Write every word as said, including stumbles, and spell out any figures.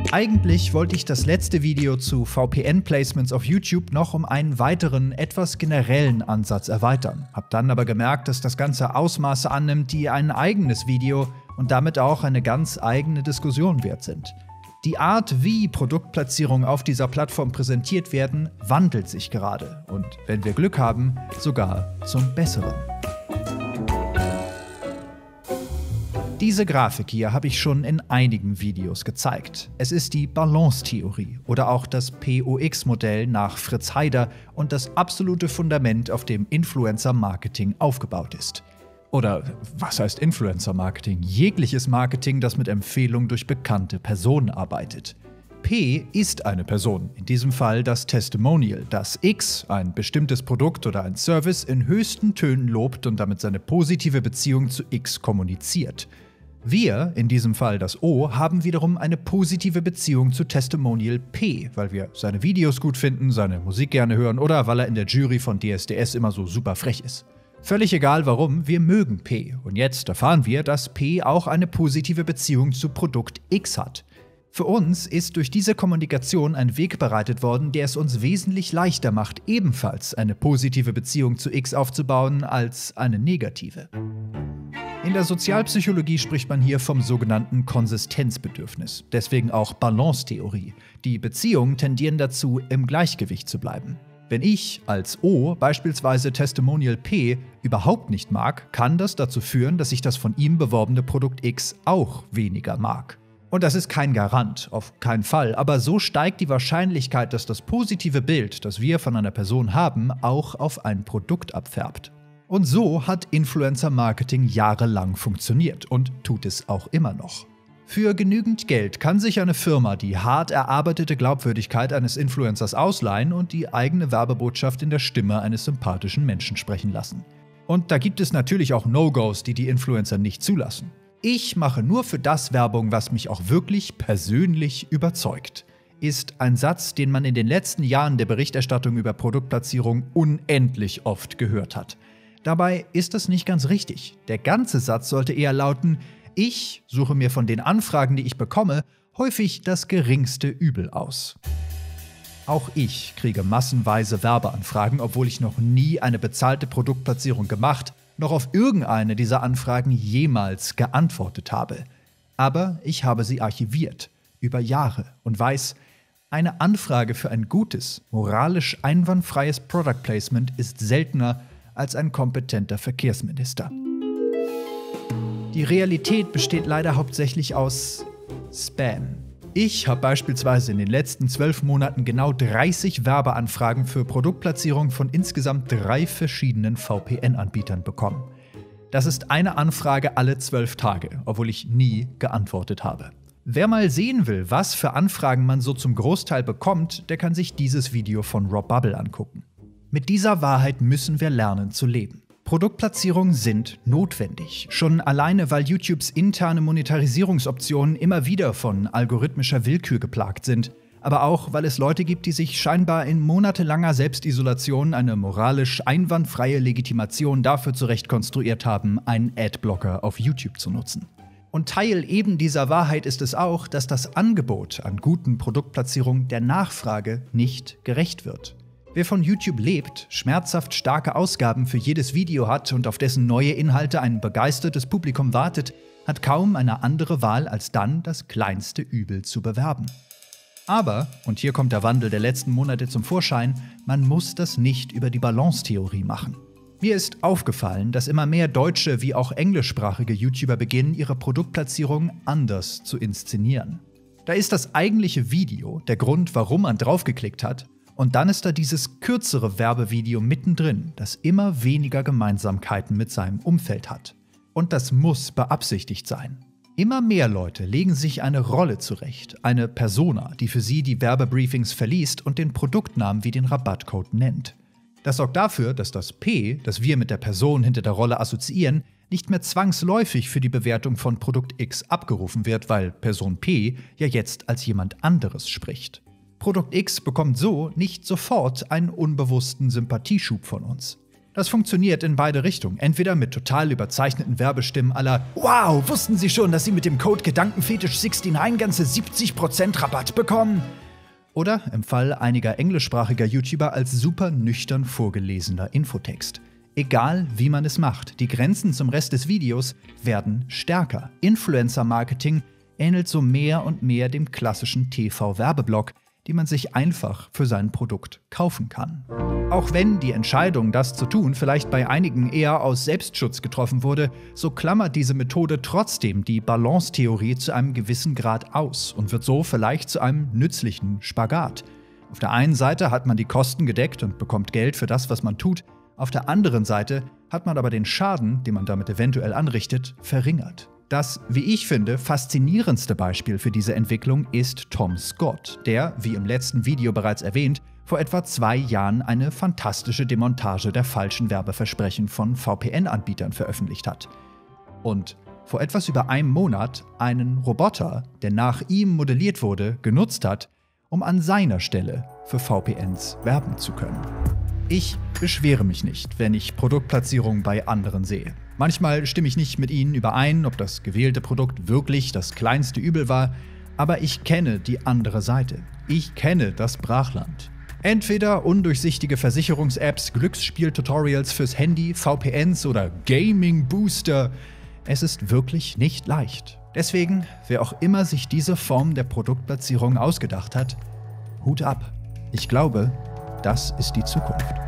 Eigentlich wollte ich das letzte Video zu V P N-Placements auf YouTube noch um einen weiteren, etwas generellen Ansatz erweitern. Hab dann aber gemerkt, dass das Ganze Ausmaße annimmt, die ein eigenes Video und damit auch eine ganz eigene Diskussion wert sind. Die Art, wie Produktplatzierungen auf dieser Plattform präsentiert werden, wandelt sich gerade und, wenn wir Glück haben, sogar zum Besseren. Diese Grafik hier habe ich schon in einigen Videos gezeigt. Es ist die Balance-Theorie oder auch das P O X-Modell nach Fritz Heider und das absolute Fundament, auf dem Influencer-Marketing aufgebaut ist. Oder was heißt Influencer-Marketing? Jegliches Marketing, das mit Empfehlung durch bekannte Personen arbeitet. P ist eine Person, in diesem Fall das Testimonial, das X, ein bestimmtes Produkt oder ein Service, in höchsten Tönen lobt und damit seine positive Beziehung zu X kommuniziert. Wir, in diesem Fall das O, haben wiederum eine positive Beziehung zu Testimonial P, weil wir seine Videos gut finden, seine Musik gerne hören oder weil er in der Jury von D S D S immer so super frech ist. Völlig egal warum, wir mögen P. Und jetzt erfahren wir, dass P auch eine positive Beziehung zu Produkt X hat. Für uns ist durch diese Kommunikation ein Weg bereitet worden, der es uns wesentlich leichter macht, ebenfalls eine positive Beziehung zu X aufzubauen, als eine negative. In der Sozialpsychologie spricht man hier vom sogenannten Konsistenzbedürfnis, deswegen auch Balance-Theorie. Die Beziehungen tendieren dazu, im Gleichgewicht zu bleiben. Wenn ich als O beispielsweise Testimonial P überhaupt nicht mag, kann das dazu führen, dass ich das von ihm beworbene Produkt X auch weniger mag. Und das ist kein Garant, auf keinen Fall, aber so steigt die Wahrscheinlichkeit, dass das positive Bild, das wir von einer Person haben, auch auf ein Produkt abfärbt. Und so hat Influencer-Marketing jahrelang funktioniert und tut es auch immer noch. Für genügend Geld kann sich eine Firma die hart erarbeitete Glaubwürdigkeit eines Influencers ausleihen und die eigene Werbebotschaft in der Stimme eines sympathischen Menschen sprechen lassen. Und da gibt es natürlich auch No-Gos, die die Influencer nicht zulassen. Ich mache nur für das Werbung, was mich auch wirklich persönlich überzeugt, ist ein Satz, den man in den letzten Jahren der Berichterstattung über Produktplatzierung unendlich oft gehört hat. Dabei ist das nicht ganz richtig. Der ganze Satz sollte eher lauten: Ich suche mir von den Anfragen, die ich bekomme, häufig das geringste Übel aus. Auch ich kriege massenweise Werbeanfragen, obwohl ich noch nie eine bezahlte Produktplatzierung gemacht, noch auf irgendeine dieser Anfragen jemals geantwortet habe. Aber ich habe sie archiviert, über Jahre, und weiß, eine Anfrage für ein gutes, moralisch einwandfreies Product Placement ist seltener als ein kompetenter Verkehrsminister. Die Realität besteht leider hauptsächlich aus Spam. Ich habe beispielsweise in den letzten zwölf Monaten genau dreißig Werbeanfragen für Produktplatzierung von insgesamt drei verschiedenen V P N-Anbietern bekommen. Das ist eine Anfrage alle zwölf Tage, obwohl ich nie geantwortet habe. Wer mal sehen will, was für Anfragen man so zum Großteil bekommt, der kann sich dieses Video von Rob Bubble angucken. Mit dieser Wahrheit müssen wir lernen zu leben. Produktplatzierungen sind notwendig, schon alleine, weil YouTubes interne Monetarisierungsoptionen immer wieder von algorithmischer Willkür geplagt sind, aber auch, weil es Leute gibt, die sich scheinbar in monatelanger Selbstisolation eine moralisch einwandfreie Legitimation dafür zurechtkonstruiert haben, einen Adblocker auf YouTube zu nutzen. Und Teil eben dieser Wahrheit ist es auch, dass das Angebot an guten Produktplatzierungen der Nachfrage nicht gerecht wird. Wer von YouTube lebt, schmerzhaft starke Ausgaben für jedes Video hat und auf dessen neue Inhalte ein begeistertes Publikum wartet, hat kaum eine andere Wahl, als dann das kleinste Übel zu bewerben. Aber, und hier kommt der Wandel der letzten Monate zum Vorschein, man muss das nicht über die Balance-Theorie machen. Mir ist aufgefallen, dass immer mehr deutsche wie auch englischsprachige YouTuber beginnen, ihre Produktplatzierung anders zu inszenieren. Da ist das eigentliche Video, der Grund, warum man draufgeklickt hat, und dann ist da dieses kürzere Werbevideo mittendrin, das immer weniger Gemeinsamkeiten mit seinem Umfeld hat. Und das muss beabsichtigt sein. Immer mehr Leute legen sich eine Rolle zurecht, eine Persona, die für sie die Werbebriefings verliest und den Produktnamen wie den Rabattcode nennt. Das sorgt dafür, dass das P, das wir mit der Person hinter der Rolle assoziieren, nicht mehr zwangsläufig für die Bewertung von Produkt X abgerufen wird, weil Person P ja jetzt als jemand anderes spricht. Produkt X bekommt so nicht sofort einen unbewussten Sympathieschub von uns. Das funktioniert in beide Richtungen. Entweder mit total überzeichneten Werbestimmen à la „Wow, wussten Sie schon, dass Sie mit dem Code Gedankenfetisch neunundsechzig ganze siebzig Prozent Rabatt bekommen?“ Oder im Fall einiger englischsprachiger YouTuber als super nüchtern vorgelesener Infotext. Egal, wie man es macht, die Grenzen zum Rest des Videos werden stärker. Influencer-Marketing ähnelt so mehr und mehr dem klassischen T V-Werbeblock, die man sich einfach für sein Produkt kaufen kann. Auch wenn die Entscheidung, das zu tun, vielleicht bei einigen eher aus Selbstschutz getroffen wurde, so klammert diese Methode trotzdem die Balance-Theorie zu einem gewissen Grad aus und wird so vielleicht zu einem nützlichen Spagat. Auf der einen Seite hat man die Kosten gedeckt und bekommt Geld für das, was man tut. Auf der anderen Seite hat man aber den Schaden, den man damit eventuell anrichtet, verringert. Das, wie ich finde, faszinierendste Beispiel für diese Entwicklung ist Tom Scott, der, wie im letzten Video bereits erwähnt, vor etwa zwei Jahren eine fantastische Demontage der falschen Werbeversprechen von V P N-Anbietern veröffentlicht hat. Und vor etwas über einem Monat einen Roboter, der nach ihm modelliert wurde, genutzt hat, um an seiner Stelle für V P Ns werben zu können. Ich beschwere mich nicht, wenn ich Produktplatzierungen bei anderen sehe. Manchmal stimme ich nicht mit ihnen überein, ob das gewählte Produkt wirklich das kleinste Übel war, aber ich kenne die andere Seite. Ich kenne das Brachland. Entweder undurchsichtige Versicherungs-Apps, Glücksspiel-Tutorials fürs Handy, V P Ns oder Gaming-Booster. Es ist wirklich nicht leicht. Deswegen, wer auch immer sich diese Form der Produktplatzierung ausgedacht hat, Hut ab. Ich glaube, das ist die Zukunft.